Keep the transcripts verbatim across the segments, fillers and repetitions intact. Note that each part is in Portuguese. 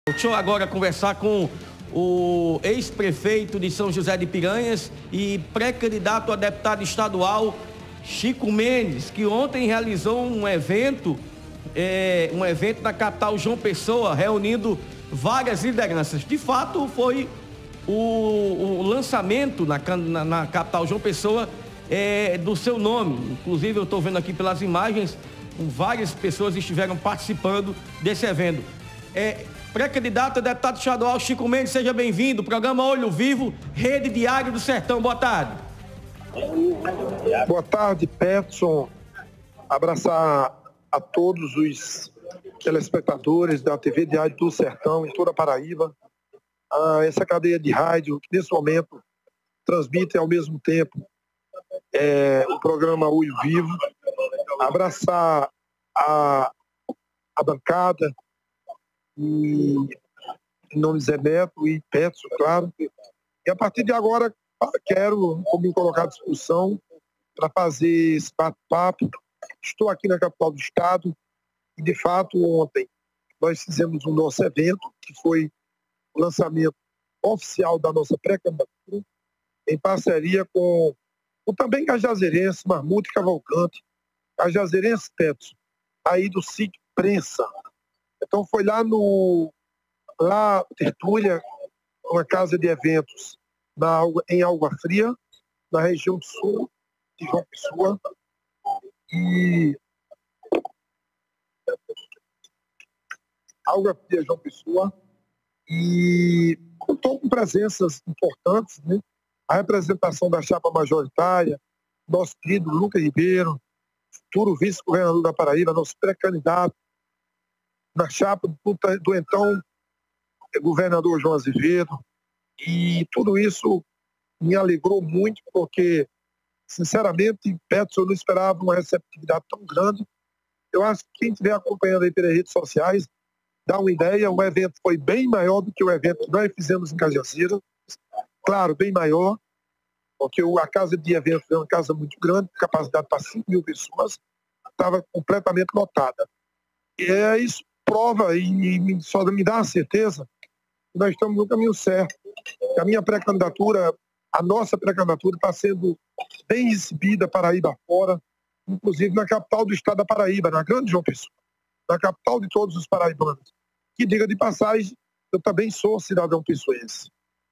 Deixa eu agora conversar com o ex-prefeito de São José de Piranhas e pré-candidato a deputado estadual, Chico Mendes, que ontem realizou um evento, é, um evento na capital João Pessoa, reunindo várias lideranças. De fato, foi o, o lançamento na, na, na capital João Pessoa é, do seu nome. Inclusive, eu estou vendo aqui pelas imagens, várias pessoas estiveram participando desse evento. É, Pré-candidato a deputado estadual Chico Mendes, seja bem-vindo. Programa Olho Vivo, Rede Diário do Sertão. Boa tarde. Boa tarde, Peterson. Abraçar a todos os telespectadores da T V Diário do Sertão em toda a Paraíba. Ah, essa cadeia de rádio que nesse momento transmite ao mesmo tempo é, o programa Olho Vivo. Abraçar a, a bancada, e em nome de Zé Neto e Peterson, claro. E a partir de agora, quero me colocar à disposição para fazer esse bate-papo. Estou aqui na capital do estado e, de fato, ontem nós fizemos o nosso evento, que foi o lançamento oficial da nossa pré-candidatura, em parceria com, com também Cajazeirense, Marmuto e Cavalcante, Cajazeirense Peterson, aí do sítio Prensa. Então foi lá no lá Tertúlia, uma casa de eventos na, em Água Fria, na região sul de João Pessoa. E Água Fria, João Pessoa. E contou com presenças importantes, né? A representação da chapa majoritária, nosso querido Lucas Ribeiro, futuro vice-governador da Paraíba, nosso pré-candidato na chapa do, do então governador João Azevedo, e tudo isso me alegrou muito, porque, sinceramente, Peterson, eu não esperava uma receptividade tão grande. Eu acho que quem estiver acompanhando aí pelas redes sociais, dá uma ideia, o evento foi bem maior do que o evento que nós fizemos em Cajazeiras, claro, bem maior, porque a casa de eventos é uma casa muito grande, capacidade para cinco mil pessoas, estava completamente lotada. E é isso prova e, e só me dá a certeza que nós estamos no caminho certo. Que a minha pré-candidatura, a nossa pré-candidatura está sendo bem recebida Paraíba fora, inclusive na capital do estado da Paraíba, na grande João Pessoa, na capital de todos os paraibanos. Que, diga de passagem, eu também sou cidadão pessoense.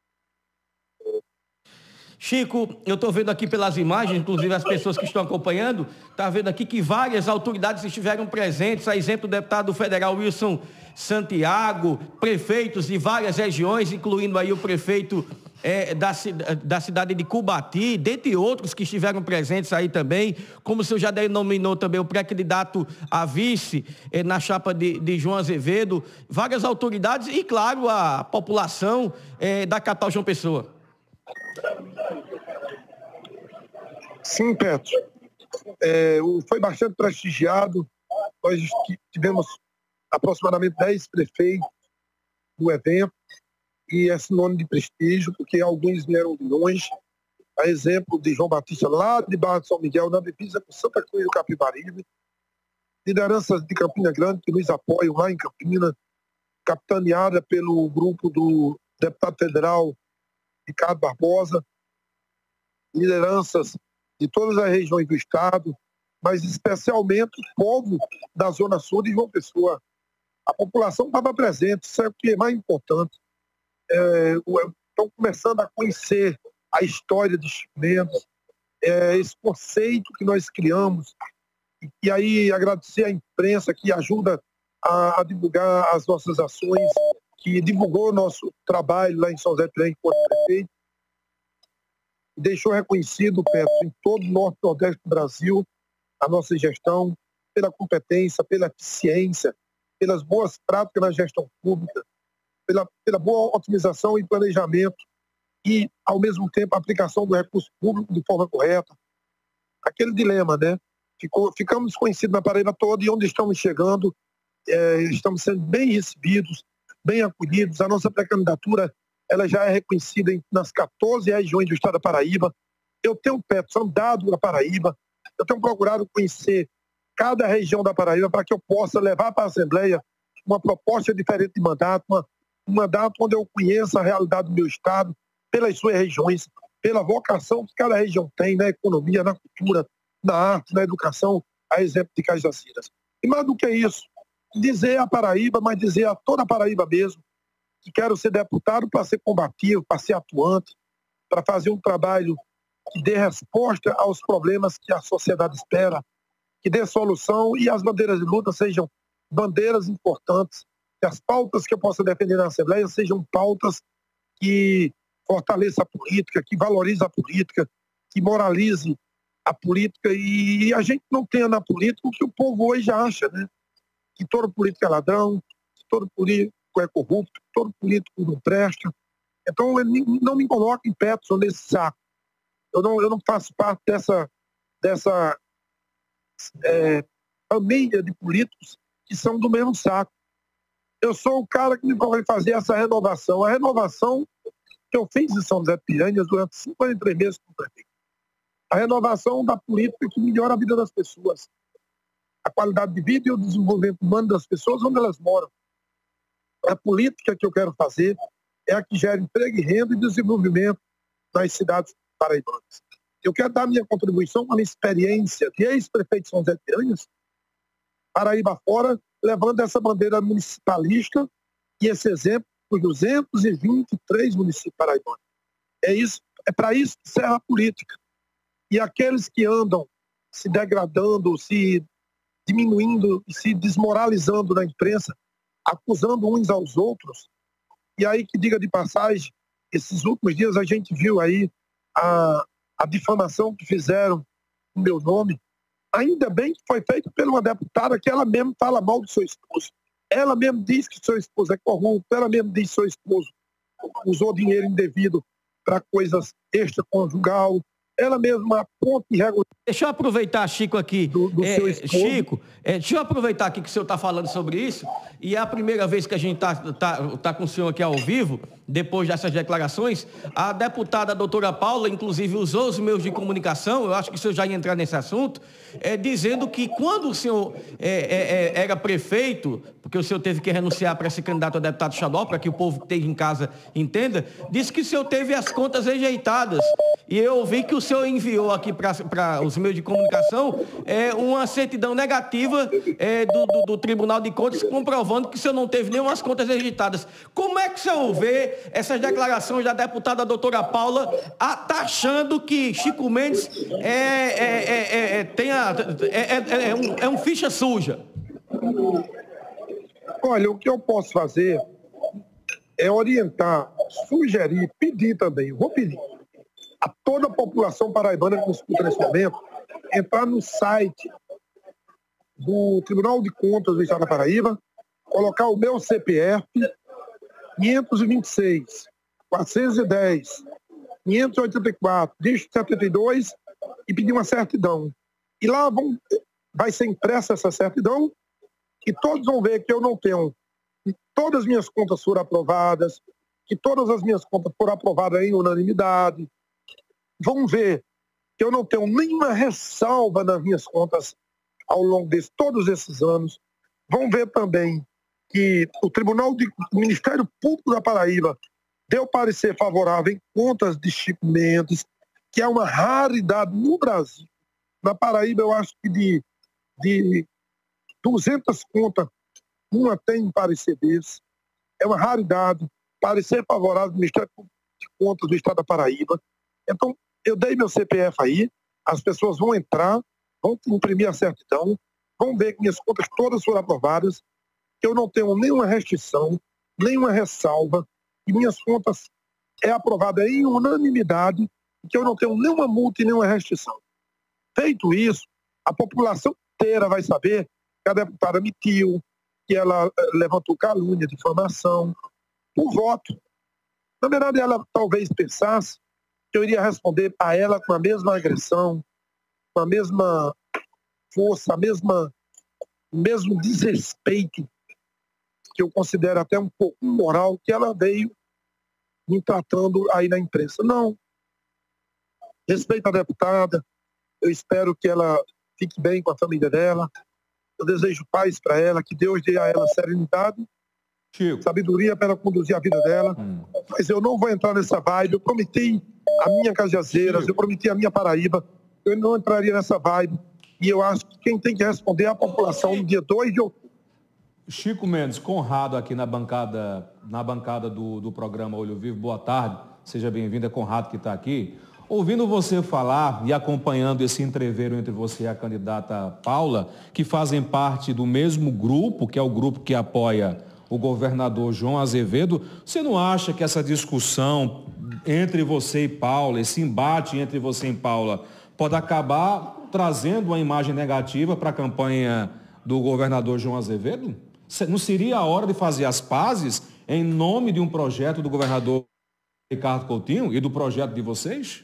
Chico, eu estou vendo aqui pelas imagens, inclusive as pessoas que estão acompanhando, está vendo aqui que várias autoridades estiveram presentes, a exemplo do deputado federal Wilson Santiago, prefeitos de várias regiões, incluindo aí o prefeito é, da, da cidade de Cubati, dentre outros que estiveram presentes aí também, como o senhor já denominou também o pré-candidato a vice é, na chapa de, de João Azevedo, várias autoridades e, claro, a população é, da capital João Pessoa. Sim, Petro. É, foi bastante prestigiado. Nós tivemos aproximadamente dez prefeitos no evento e é sinônimo de prestígio, porque alguns vieram de longe. A exemplo de João Batista, lá de Barra de São Miguel, na divisa com Santa Cruz do Capibaribe. Lideranças de Campina Grande que nos apoiam lá em Campina, capitaneada pelo grupo do deputado federal Ricardo Barbosa, lideranças de todas as regiões do estado, mas especialmente o povo da Zona Sul de João Pessoa. A população estava presente, isso é o que é mais importante. É, estão começando a conhecer a história de Chico Mendes, é, esse conceito que nós criamos, e, e aí agradecer à imprensa que ajuda a, a divulgar as nossas ações, que divulgou o nosso trabalho lá em São José de Piranhas enquanto prefeito, e deixou reconhecido, Petro, em todo o norte e nordeste do Brasil, a nossa gestão, pela competência, pela eficiência, pelas boas práticas na gestão pública, pela, pela boa otimização e planejamento e, ao mesmo tempo, a aplicação do recurso público de forma correta. Aquele dilema, né? Ficou, ficamos conhecidos na Paraíba toda e onde estamos chegando, é, estamos sendo bem recebidos, bem acolhidos. A nossa pré-candidatura ela já é reconhecida em, nas quatorze regiões do estado da Paraíba. Eu tenho, Petro, andado na Paraíba, eu tenho procurado conhecer cada região da Paraíba para que eu possa levar para a Assembleia uma proposta diferente de mandato, uma, um mandato onde eu conheça a realidade do meu estado, pelas suas regiões, pela vocação que cada região tem na economia, na cultura, na arte, na educação, a exemplo de Cajazeiras. E mais do que isso, dizer a Paraíba, mas dizer a toda a Paraíba mesmo, que quero ser deputado para ser combativo, para ser atuante, para fazer um trabalho que dê resposta aos problemas que a sociedade espera, que dê solução e as bandeiras de luta sejam bandeiras importantes, que as pautas que eu possa defender na Assembleia sejam pautas que fortaleçam a política, que valorizem a política, que moralize a política e a gente não tenha na política o que o povo hoje acha, né? Que todo político é ladrão, que todo político é corrupto, que todo político não presta. Então, não me coloque em Peterson nesse saco. Eu não, eu não faço parte dessa, dessa é, família de políticos que são do mesmo saco. Eu sou o cara que vai fazer essa renovação. A renovação que eu fiz em São José de Piranhas durante cinquenta e três meses como prefeito. A renovação da política que melhora a vida das pessoas. A qualidade de vida e o desenvolvimento humano das pessoas onde elas moram. A política que eu quero fazer é a que gera emprego e renda e desenvolvimento nas cidades paraibanas. Eu quero dar minha contribuição com a minha experiência de ex-prefeito de São José de Piranhas, Paraíba fora, levando essa bandeira municipalista e esse exemplo por duzentos e vinte e três municípios paraibanos. É isso, é para isso que serve a política. E aqueles que andam se degradando, se diminuindo e se desmoralizando na imprensa, acusando uns aos outros, e aí que diga de passagem, esses últimos dias a gente viu aí a, a difamação que fizeram no meu nome, ainda bem que foi feito por uma deputada que ela mesmo fala mal do seu esposo. Ela mesmo diz que seu esposo é corrupto, ela mesmo diz que seu esposo usou dinheiro indevido para coisas extraconjugal, ela mesma aponta irregularidade. Deixa eu aproveitar, Chico, aqui. Do, do é, seu esposo. Chico, é, deixa eu aproveitar aqui que o senhor está falando sobre isso, e é a primeira vez que a gente está tá, tá com o senhor aqui ao vivo, depois dessas declarações. A deputada doutora Paula, inclusive, usou os meios de comunicação, eu acho que o senhor já ia entrar nesse assunto, é, dizendo que quando o senhor é, é, é, era prefeito, porque o senhor teve que renunciar para ser candidato a deputado estadual, para que o povo que esteja em casa entenda, disse que o senhor teve as contas rejeitadas. E eu ouvi que o senhor enviou aqui para os meios de comunicação é, uma certidão negativa é, do, do, do Tribunal de Contas comprovando que o senhor não teve nenhuma das contas rejeitadas. Como é que o senhor vê essas declarações da deputada doutora Paula achando que Chico Mendes é, é, é, é, tem a, é, é, é, um, é um ficha suja? Olha, o que eu posso fazer é orientar, sugerir, pedir também, vou pedir a toda a população paraibana que nos escuta nesse momento, entrar no site do Tribunal de Contas do Estado da Paraíba, colocar o meu C P F, quinhentos e vinte e seis, quatrocentos e dez, quinhentos e oitenta e quatro, dígito setenta e dois, e pedir uma certidão. E lá vão, vai ser impressa essa certidão, e todos vão ver que eu não tenho, que todas as minhas contas foram aprovadas, que todas as minhas contas foram aprovadas em unanimidade. Vão ver que eu não tenho nenhuma ressalva nas minhas contas ao longo de todos esses anos. Vão ver também que o Tribunal de o Ministério Público da Paraíba deu parecer favorável em contas de Chico Mendes, que é uma raridade no Brasil. Na Paraíba, eu acho que de, de duzentas contas, uma tem parecer desse. É uma raridade. Parecer favorável do Ministério Público de Contas do Estado da Paraíba. Então, eu dei meu C P F aí, as pessoas vão entrar, vão imprimir a certidão, vão ver que minhas contas todas foram aprovadas, que eu não tenho nenhuma restrição, nenhuma ressalva, que minhas contas é aprovada em unanimidade, que eu não tenho nenhuma multa e nenhuma restrição. Feito isso, a população inteira vai saber que a deputada mentiu, que ela levantou calúnia, difamação, por voto. Na verdade, ela talvez pensasse que eu iria responder a ela com a mesma agressão, com a mesma força, a mesma, o mesmo desrespeito, que eu considero até um pouco imoral, que ela veio me tratando aí na imprensa. Não. Respeito a deputada, eu espero que ela fique bem com a família dela, eu desejo paz para ela, que Deus dê a ela serenidade Chico. Sabedoria para conduzir a vida dela. Hum. Mas eu não vou entrar nessa vibe. Eu prometi a minha Cajazeiras, Chico. eu prometi a minha Paraíba. Eu não entraria nessa vibe. E eu acho que quem tem que responder é a população no dia dois de outubro. Chico Mendes, Conrado aqui na bancada, na bancada do, do programa Olho Vivo. Boa tarde. Seja bem-vindo. É Conrado que está aqui. Ouvindo você falar e acompanhando esse entreveiro entre você e a candidata Paula, que fazem parte do mesmo grupo, que é o grupo que apoia o governador João Azevedo, você não acha que essa discussão entre você e Paula, esse embate entre você e Paula, pode acabar trazendo uma imagem negativa para a campanha do governador João Azevedo? Não seria a hora de fazer as pazes em nome de um projeto do governador Ricardo Coutinho e do projeto de vocês?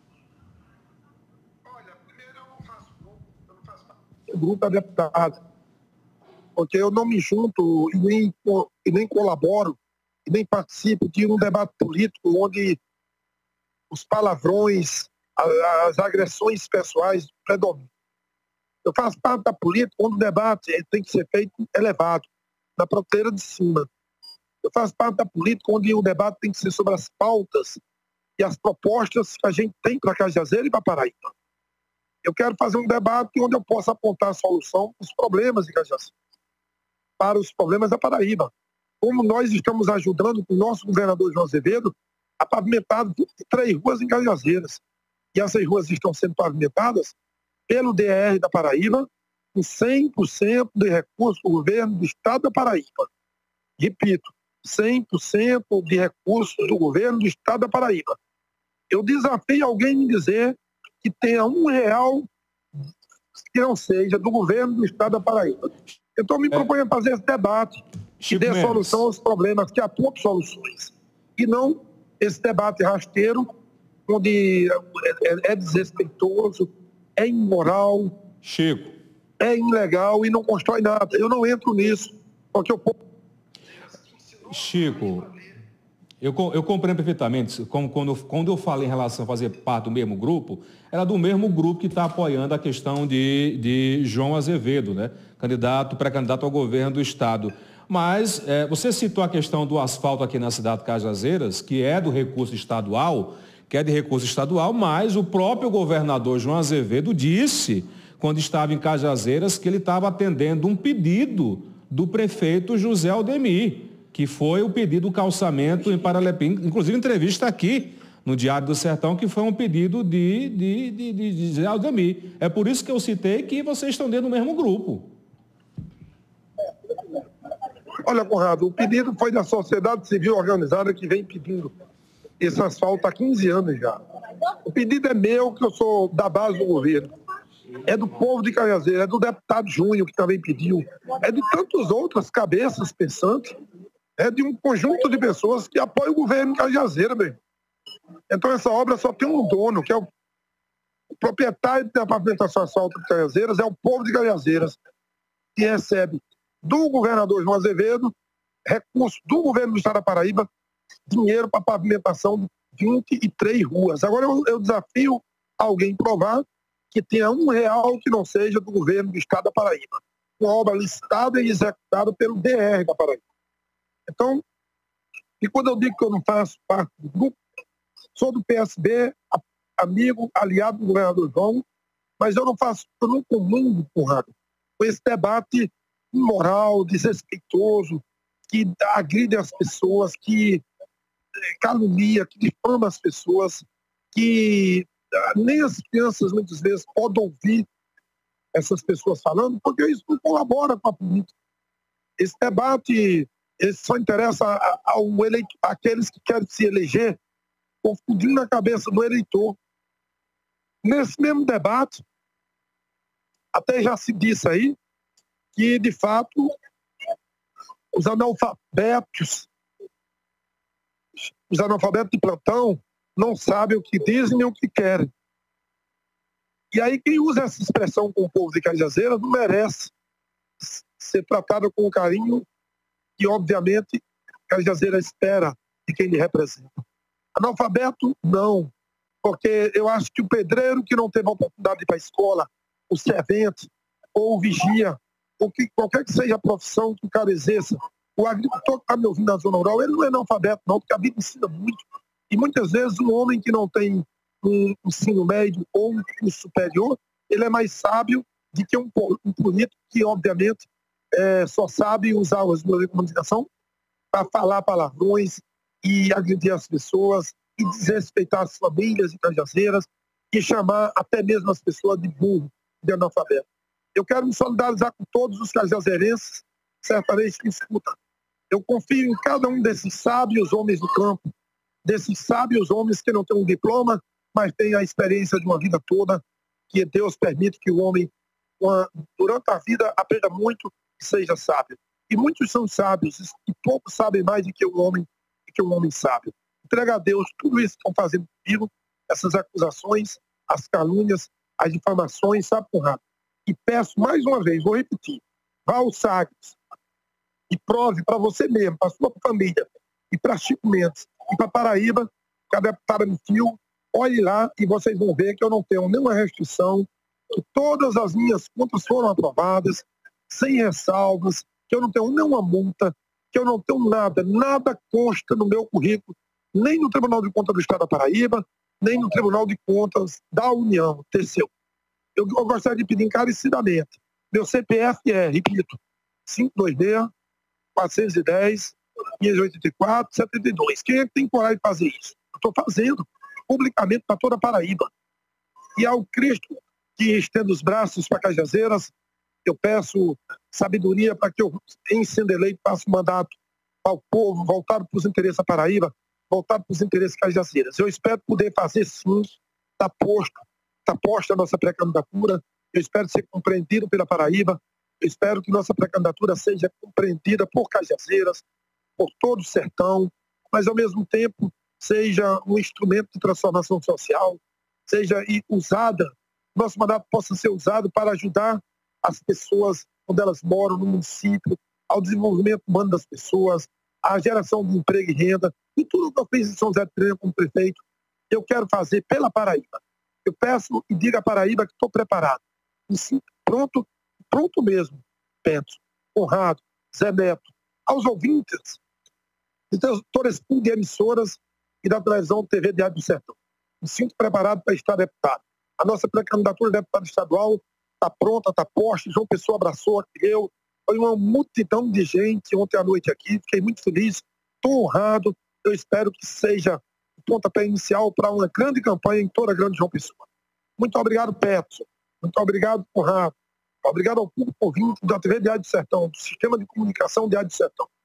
Olha, primeiro eu não faço grupo, eu não faço grupo da deputada, porque eu não me junto e nem, e nem colaboro e nem participo de um debate político onde os palavrões, as agressões pessoais predominam. Eu faço parte da política onde o debate tem que ser feito elevado, na prateleira de cima. Eu faço parte da política onde o debate tem que ser sobre as pautas e as propostas que a gente tem para Cajazeira e para Paraíba. Eu quero fazer um debate onde eu possa apontar a solução para os problemas de Cajazeira, para os problemas da Paraíba. Como nós estamos ajudando com o nosso governador João Azevedo a pavimentar vinte e três ruas em Cajazeiras. E essas ruas estão sendo pavimentadas pelo D R da Paraíba, com cem por cento de recursos do governo do estado da Paraíba. Repito, cem por cento de recursos do governo do estado da Paraíba. Eu desafio alguém a me dizer que tenha um real que não seja do governo do estado da Paraíba. Então me proponho a fazer esse debate que dê solução aos problemas, que aponte soluções. E não esse debate rasteiro, onde é, é desrespeitoso, é imoral, Chico. é ilegal e não constrói nada. Eu não entro nisso, porque eu... Chico, eu, eu compreendo perfeitamente, como quando, quando eu falei em relação a fazer parte do mesmo grupo, era do mesmo grupo que está apoiando a questão de, de João Azevedo, né? Candidato, pré-candidato ao governo do estado. Mas é, você citou a questão do asfalto aqui na cidade de Cajazeiras, que é do recurso estadual, que é de recurso estadual, mas o próprio governador João Azevedo disse, quando estava em Cajazeiras, que ele estava atendendo um pedido do prefeito José Aldemir, que foi o pedido do calçamento em Paralepim, inclusive entrevista aqui no Diário do Sertão, que foi um pedido de, de, de, de, de José Aldemir. É por isso que eu citei que vocês estão dentro do mesmo grupo. Olha, Conrado, o pedido foi da sociedade civil organizada que vem pedindo esse asfalto há quinze anos já. O pedido é meu, que eu sou da base do governo. É do povo de Cajazeiras, é do deputado Júnior, que também pediu. É de tantas outras cabeças pensantes. É de um conjunto de pessoas que apoiam o governo de Cajazeiras, mesmo. Então essa obra só tem um dono, que é o, o proprietário da pavimentação asfalto de Cajazeiras, é o povo de Cajazeiras, que recebe do governador João Azevedo, recurso do governo do estado da Paraíba, dinheiro para pavimentação de vinte e três ruas. Agora eu, eu desafio alguém provar que tenha um real que não seja do governo do estado da Paraíba. Uma obra listada e executada pelo D R da Paraíba. Então, e quando eu digo que eu não faço parte do grupo, sou do P S B, amigo, aliado do governador João, mas eu não faço, eu não comungo, Conrado, com esse debate imoral, desrespeitoso, que agride as pessoas, que calunia, que difama as pessoas, que nem as crianças muitas vezes podem ouvir essas pessoas falando, porque isso não colabora com a política. Esse debate esse só interessa ao eleito, àqueles que querem se eleger, confundindo a cabeça do eleitor. Nesse mesmo debate, até já se disse aí, que, de fato, os analfabetos, os analfabetos de plantão não sabem o que dizem nem o que querem. E aí quem usa essa expressão com o povo de Cajazeiras não merece ser tratado com carinho que, obviamente, Cajazeiras espera de quem lhe representa. Analfabeto, não. Porque eu acho que o pedreiro que não teve a oportunidade de ir para a escola, o servente, ou o vigia, ou que, qualquer que seja a profissão que o cara exerça, O agricultor que está me ouvindo na zona rural, ele não é analfabeto, não, porque a Bíblia ensina muito. E muitas vezes um homem que não tem um ensino médio ou um curso superior, ele é mais sábio do que um, um político que, obviamente, é, só sabe usar os meios de comunicação para falar palavrões e agredir as pessoas e desrespeitar as famílias e cajazeiras e chamar até mesmo as pessoas de burro, de analfabeto. Eu quero me solidarizar com todos os cajazeirenses, certamente que escutam. Eu confio em cada um desses sábios homens do campo, desses sábios homens que não têm um diploma, mas têm a experiência de uma vida toda, que Deus permite que o homem, durante a vida, aprenda muito e seja sábio. E muitos são sábios, e poucos sabem mais do que o homem, do que o homem sábio. Entrega a Deus tudo isso que estão fazendo comigo, essas acusações, as calúnias, as difamações, sabe, Conrado? E peço mais uma vez, vou repetir, vá aos Sagres e prove para você mesmo, para sua família, e para Chico Mendes, e para Paraíba, que a deputada me fio, olhe lá e vocês vão ver que eu não tenho nenhuma restrição, que todas as minhas contas foram aprovadas, sem ressalvas, que eu não tenho nenhuma multa, que eu não tenho nada, nada consta no meu currículo, nem no Tribunal de Contas do Estado da Paraíba, nem no Tribunal de Contas da União, T C U. Eu, eu gostaria de pedir encarecidamente. Meu C P F é, repito, cinco dois seis, quatrocentos e dez, quinhentos e oitenta e quatro, setenta e dois. Quem é que tem coragem de fazer isso? Eu estou fazendo publicamente para toda a Paraíba. E ao Cristo que estenda os braços para Cajazeiras, eu peço sabedoria para que eu, em sendo eleito, faça um mandato para o povo, voltado para os interesses da Paraíba, voltado para os interesses cajazeiras. Eu espero poder fazer sim, está posto, está posta a nossa pré-candidatura, eu espero ser compreendido pela Paraíba, eu espero que nossa pré-candidatura seja compreendida por cajazeiras, por todo o sertão, mas ao mesmo tempo seja um instrumento de transformação social, seja usada, nosso mandato possa ser usado para ajudar as pessoas onde elas moram, no município, ao desenvolvimento humano das pessoas, à geração de emprego e renda, e tudo que eu fiz em São José de Piranha como prefeito, eu quero fazer pela Paraíba. Eu peço e digo à Paraíba que estou preparado. E sim, pronto, pronto mesmo, Penso, Conrado, Zé Neto, aos ouvintes de todo esse pool de emissoras e da televisão T V Diário do Sertão. Me sinto preparado para estar deputado. A nossa pré-candidatura de deputado estadual está pronta, está posta. João Pessoa abraçou, eu. Foi uma multidão de gente ontem à noite aqui. Fiquei muito feliz, estou honrado. Eu espero que seja o pontapé inicial para uma grande campanha em toda a grande João Pessoa. Muito obrigado, Petson. Muito obrigado, Conrado. Obrigado ao público ouvinte da T V Diário do Sertão, do Sistema de Comunicação Diário do Sertão.